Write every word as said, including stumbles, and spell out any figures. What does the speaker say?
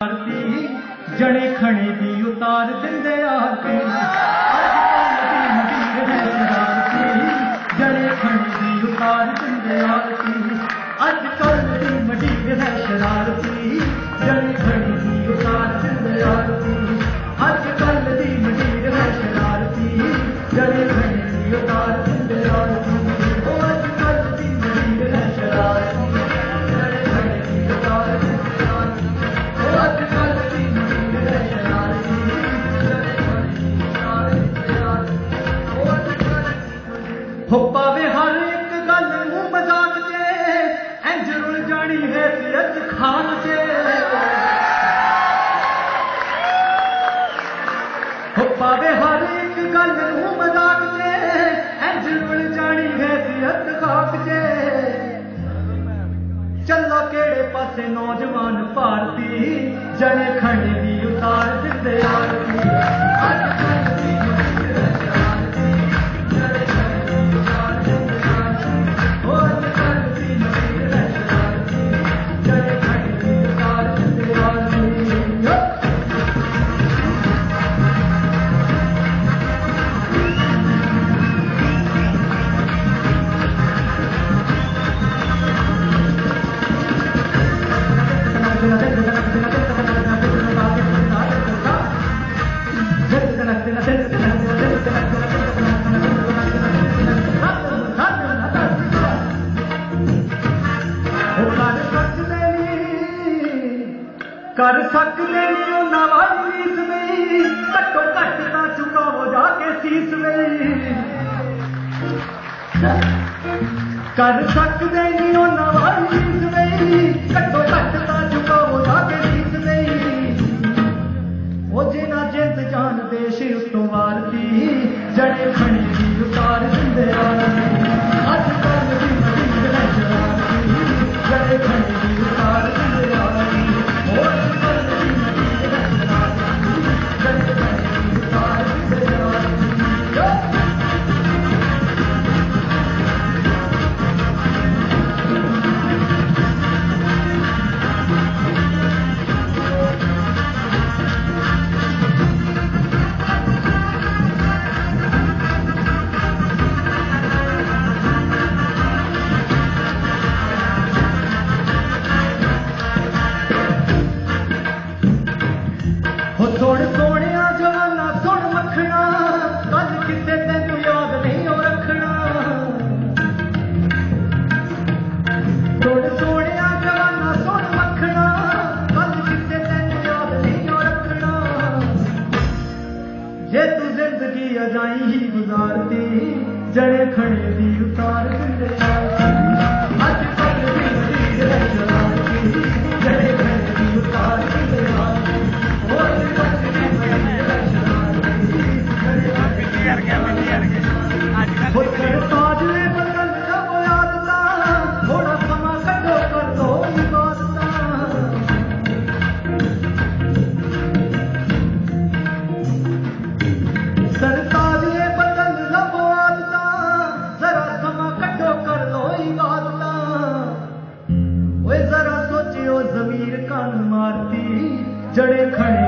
जने खने दी उतार दिंदे आरती जने खने दी उतार दिंदे आरती अजकल दी मंडीर है शरारती जने खने दी उतार दिंदे आरती अजकल दी मंडीर है शरारती जने खने दी उतार दिंदे आरती ओ अजकल दी मंडीर है शरारती जने खने दी उतार दिंदे आरती ओ अजकल हो पावे हर एक गल मुंह मजाक चे इंज रुल जानी है सियत खान चे हो पावे हर एक गल मुंह मजाक चे इंज रुल जानी है सियत खाक चे चलो केड़े पासे नौजवान भारती जने खने दी उतार दिंदे आरती कर सकते नहीं उन्ना वाली रीस नहीं घट्टो घट ना चुकाओ जाके सीस नहीं कर सकते नहीं उन्ना वाली रीस नहीं घट्टो घट ना चुकाओ जाके सीस नहीं वो जिना जिंद जान देश उत्तों वारती जड़े खड़ी दी उतार दिंदे आरती अजकल दी मंडीर है शरारती जड़े खड़ी दी उतार दिंदे आरती जाई ही गुजारती जड़े खड़े दी उतार दिंदे अजकल दी मंडीर है शरारती जड़े खड़े दी उतार दिंदे आरती ओ अजकल दी मंडीर है शरारती जड़े खड़े दी अजकल सरताज ने बदल जब आदता थोड़ा समा कटो कर दो इबादता सरताज ने बदल लब आदता जरा समा कटो कर लो इबादता ओए जरा सोचियो जमीर कान मारती जड़े खड़े